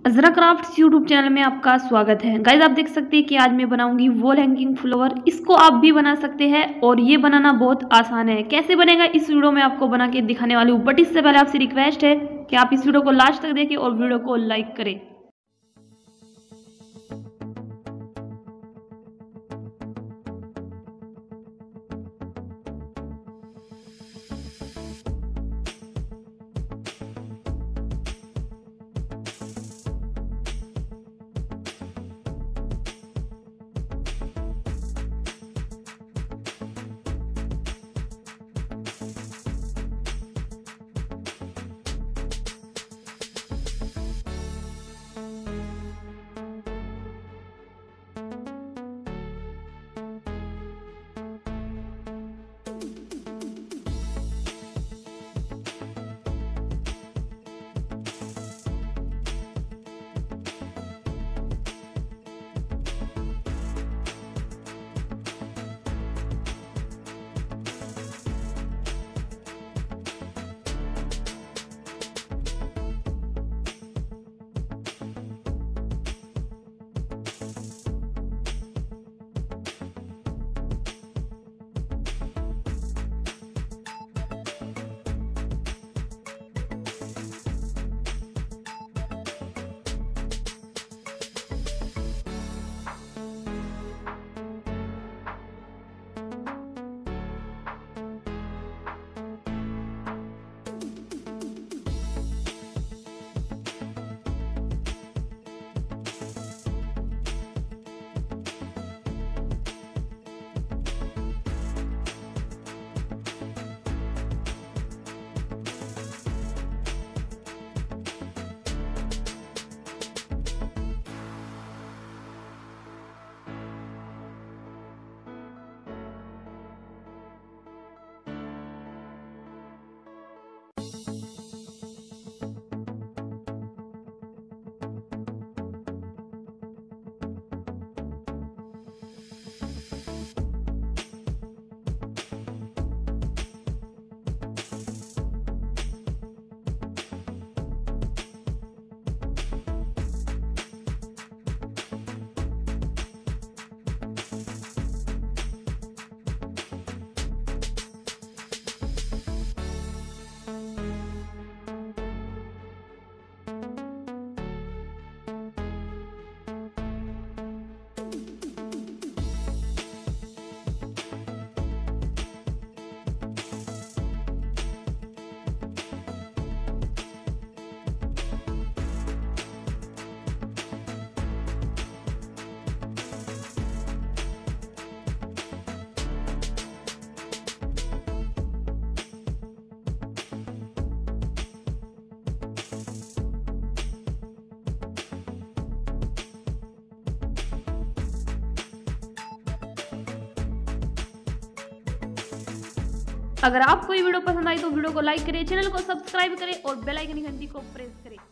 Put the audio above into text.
Azra crafts YouTube channel में आपका स्वागत है। गाइज आप देख सकते हैं कि आज मैं बनाऊंगी वॉल हैंगिंग फ्लावर। इसको आप भी बना सकते हैं और ये बनाना बहुत आसान है। कैसे बनेगा इस वीडियो में आपको बना के दिखाने वाली हूँ, बट इससे पहले आपसे रिक्वेस्ट है कि आप इस वीडियो को लास्ट तक देखें और वीडियो को लाइक करें। अगर आपको ये वीडियो पसंद आई तो वीडियो को लाइक करें, चैनल को सब्सक्राइब करें और बेल आइकन की घंटी को प्रेस करें।